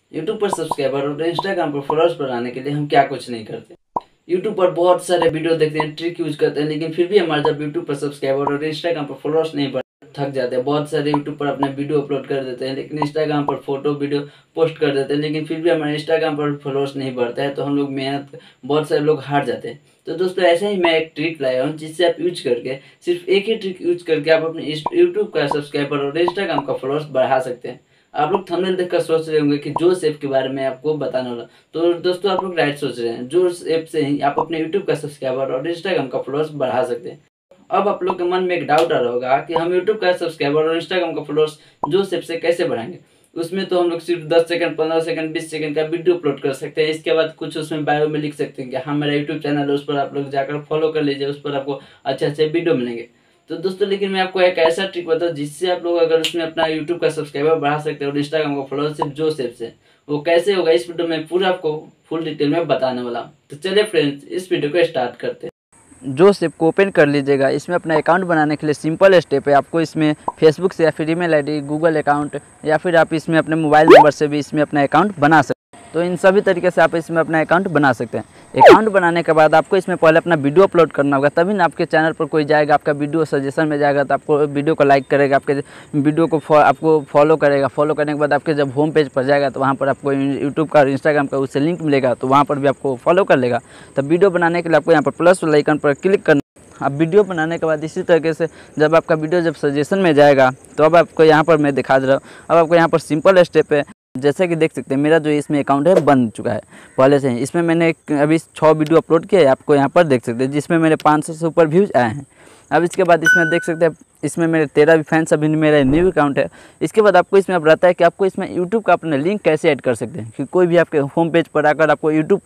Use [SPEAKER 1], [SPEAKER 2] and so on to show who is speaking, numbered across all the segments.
[SPEAKER 1] YouTube पर subscriber और Instagram पर फॉलोअर्स बढ़ाने के लिए हम क्या कुछ नहीं करते। यूट्यूब पर बहुत सारे वीडियो देखते हैं, ट्रिक यूज करते हैं, लेकिन फिर भी हमारे जब यूट्यूब पर सब्सक्राइबर और इंस्टाग्राम पर फॉलोअर्स नहीं बढ़ थक जाते हैं। बहुत सारे यूट्यूब पर अपने वीडियो अपलोड कर देते हैं, लेकिन इंस्टाग्राम पर फोटो वीडियो पोस्ट कर देते हैं, लेकिन फिर भी हमारे इंस्टाग्राम पर फॉलोअर्स नहीं बढ़ता है, तो हम लोग मेहनत बहुत सारे लोग हार जाते हैं। तो दोस्तों ऐसे ही मैं एक ट्रिक लाया हूँ, जिससे आप यूज करके सिर्फ एक ही ट्रिक यूज करके आप अपने यूट्यूब का सब्सक्राइबर और इंस्टाग्राम का फॉलोअर्स बढ़ा सकते हैं। आप लोग थंबनेल देखकर सोच रहे होंगे कि जोश ऐप के बारे में आपको बताने वाला। तो दोस्तों आप लोग राइट सोच रहे हैं, जोश ऐप से ही आप अपने यूट्यूब का सब्सक्राइबर और इंस्टाग्राम का फॉलोअर्स बढ़ा सकते हैं। अब आप लोग के मन में एक डाउट आ रहा होगा कि हम यूट्यूब का सब्सक्राइबर और इंस्टाग्राम का फॉलोअर्स जोश ऐप से कैसे बढ़ाएंगे। उसमें तो हम लोग सिर्फ 10 सेकंड, 15 सेकंड, 20 सेकंड का वीडियो अपलोड कर सकते हैं। इसके बाद कुछ उसमें बायो में लिख सकते हैं कि हाँ मेरा यूट्यूब चैनल है, उस पर आप लोग जाकर फॉलो कर लीजिए, उस पर आपको अच्छे अच्छे वीडियो मिलेंगे। तो दोस्तों लेकिन मैं आपको एक ऐसा ट्रिक बताऊँ जिससे आप लोग अगर उसमें अपना यूट्यूब का सब्सक्राइबर बढ़ा सकते हैं और इंस्टाग्राम का फॉलोअर सिर्फ जोश ऐप से। वो कैसे होगा इस वीडियो में पूरा आपको फुल डिटेल में बताने वाला हूँ। तो चलिए फ्रेंड्स इस वीडियो को स्टार्ट करते हैं। जोश ऐप को ओपन कर लीजिएगा। इसमें अपना अकाउंट बनाने के लिए सिंपल स्टेप है। आपको इसमें फेसबुक से या फिर ईमेल आईडी, गूगल अकाउंट या फिर आप इसमें अपने मोबाइल नंबर से भी इसमें अपना अकाउंट बना सकते हैं। तो इन सभी तरीके से आप इसमें अपना अकाउंट बना सकते हैं। अकाउंट बनाने के बाद आपको इसमें पहले अपना वीडियो अपलोड करना होगा, तभी ना आपके चैनल पर कोई जाएगा, आपका वीडियो सजेशन में जाएगा तो आपको वीडियो को लाइक करेगा, आपके वीडियो को आपको फॉलो करेगा। फॉलो करने के बाद आपके जब होम पेज पर जाएगा तो वहाँ पर आपको यूट्यूब का और इंस्टाग्राम का उससे लिंक मिलेगा, तो वहाँ पर भी आपको फॉलो कर लेगा। तब वीडियो बनाने के लिए आपको यहाँ पर प्लस वाला आइकन पर क्लिक करना। अब वीडियो बनाने के बाद इसी तरीके से जब आपका वीडियो जब सजेशन में जाएगा तो अब आपको यहाँ पर मैं दिखा दे रहा हूँ। अब आपको यहाँ पर सिंपल स्टेप है, जैसे कि देख सकते हैं मेरा जो इसमें अकाउंट है बन चुका है पहले से ही। इसमें मैंने अभी 6 वीडियो अपलोड किया है, आपको यहाँ पर देख सकते हैं, जिसमें मेरे 500 से ऊपर व्यूज़ आए हैं। अब इसके बाद इसमें देख सकते हैं इसमें मेरे 13 भी फैंस, अभी मेरा न्यू अकाउंट है। इसके बाद आपको इसमें अब रहता है कि आपको इसमें यूट्यूब का अपना लिंक कैसे ऐड कर सकते हैं कि कोई भी आपके होम पेज पर आकर आपको यूट्यूब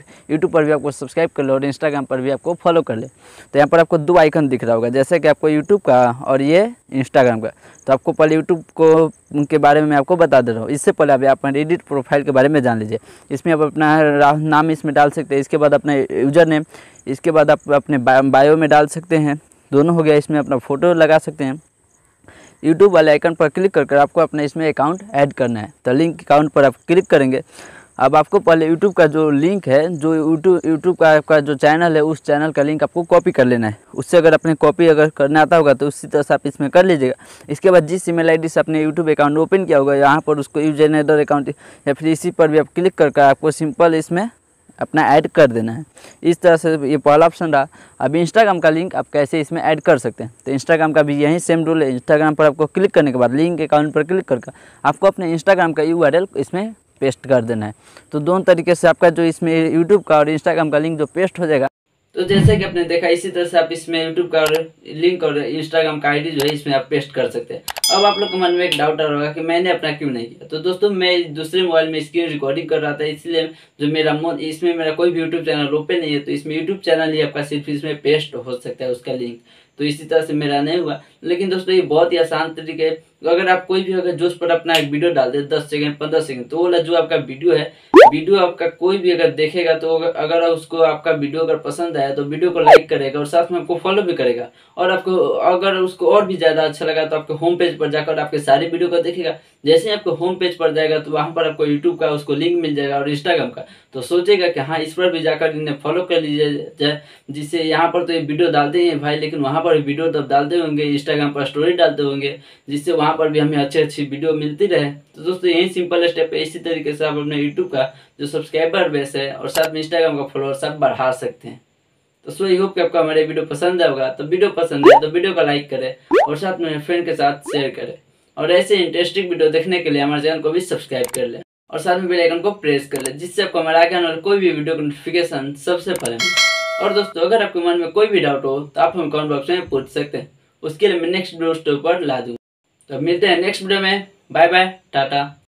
[SPEAKER 1] पर भी आपको सब्सक्राइब कर ले और इंस्टाग्राम पर भी आपको फॉलो कर ले। तो यहाँ पर आपको 2 आइकन दिख रहा होगा, जैसे कि आपको यूट्यूब का और ये इंस्टाग्राम का। तो आपको पहले यूट्यूब को उनके बारे में मैं आपको बता दे रहा हूँ। इससे पहले आप अपना एडिट प्रोफाइल के बारे में जान लीजिए। इसमें आप अपना नाम इसमें डाल सकते हैं, इसके बाद अपना यूज़र नेम, इसके बाद आप अपने बायो में डाल सकते हैं, दोनों हो गया। इसमें अपना फ़ोटो लगा सकते हैं। यूट्यूब वाले आइकन पर क्लिक कर आपको अपने इसमें अकाउंट ऐड करना है। तो लिंक अकाउंट पर आप क्लिक करेंगे। अब आपको पहले यूट्यूब का जो लिंक है, जो यूट्यूब का आपका जो चैनल है, उस चैनल का लिंक आपको कॉपी कर लेना है। उससे अगर अपने कॉपी अगर करना आता होगा तो उसी तरह से आप इसमें कर लीजिएगा। इसके बाद जिस ईमेल आईडी से अपने यूट्यूब अकाउंट ओपन किया होगा, यहाँ पर उसको यूजर नेडर अकाउंट या फिर इसी पर भी आप क्लिक कर आपको सिंपल इसमें अपना ऐड कर देना है। इस तरह से ये पहला ऑप्शन रहा। अब इंस्टाग्राम का लिंक आप कैसे इसमें ऐड कर सकते हैं, तो इंस्टाग्राम का भी यही सेम रूल है। इंस्टाग्राम पर आपको क्लिक करने के बाद लिंक अकाउंट पर क्लिक करके आपको अपने इंस्टाग्राम का URL इसमें पेस्ट कर देना है। तो दोनों तरीके से आपका जो इसमें यूट्यूब का और इंस्टाग्राम का लिंक जो पेस्ट हो जाएगा। तो जैसे कि आपने देखा, इसी तरह से आप इसमें यूट्यूब का लिंक और इंस्टाग्राम का आईडी जो है इसमें आप पेस्ट कर सकते हैं। अब आप लोग के मन में एक डाउट आ रहा होगा कि मैंने अपना क्यों नहीं किया। तो दोस्तों मैं दूसरे मोबाइल में स्क्रीन रिकॉर्डिंग कर रहा था, इसलिए जो इसमें मेरा कोई भी यूट्यूब चैनल ओपन नहीं है, तो इसमें यूट्यूब चैनल ही आपका सिर्फ इसमें पेस्ट हो सकता है उसका लिंक। तो इसी तरह से मेरा नहीं हुआ। लेकिन दोस्तों ये बहुत ही आसान तरीके है। अगर आप कोई भी अगर जोश पर अपना एक वीडियो डाल दे 10 सेकंड, 15 सेकंड, तो वो जो आपका वीडियो आपका कोई भी अगर देखेगा, तो अगर उसको आपका वीडियो अगर पसंद आया तो वीडियो को लाइक करेगा और साथ में आपको फॉलो भी करेगा। और आपको अगर उसको और भी ज़्यादा अच्छा लगा तो आपके होम पेज पर जाकर आपके सारे वीडियो को देखेगा। जैसे ही आपको होम पेज पर जाएगा तो वहाँ पर आपको यूट्यूब का उसको लिंक मिल जाएगा और इंस्टाग्राम का। तो सोचेगा कि हाँ इस पर भी जाकर इन्हें फॉलो कर लीजिए, जिससे यहाँ पर तो ये वीडियो डालते हैं भाई, लेकिन वहाँ पर वीडियो तब डालते होंगे, इंस्टाग्राम पर स्टोरी डालते होंगे, जिससे वहाँ पर भी हमें अच्छी वीडियो मिलती रहे। तो दोस्तों यही सिंपल स्टेप है। इसी तरीके से आप अपने यूट्यूब का जो सब्सक्राइबर बेस है और साथ में इंस्टाग्राम का फॉलोअर्स आप बढ़ा सकते हैं। तो सो आई होप कि आपको हमारे वीडियो पसंद आएगा। तो वीडियो पसंद है तो वीडियो को लाइक करें और साथ में फ्रेंड के साथ शेयर करें। और ऐसे इंटरेस्टिंग वीडियो देखने के लिए हमारे चैनल को भी सब्सक्राइब कर लें और साथ में बेल आइकन को प्रेस कर लें, जिससे आपको हमारे आगे आने वाले कोई भी वीडियो का नोटिफिकेशन सबसे पहले मिले। और दोस्तों अगर आपके मन में कोई भी डाउट हो तो आप हम कमेंट बॉक्स में पूछ सकते हैं, उसके लिए मैं नेक्स्ट वीडियो पर ला दूंगा। तो मिलते हैं नेक्स्ट वीडियो में। Bye bye, Tata.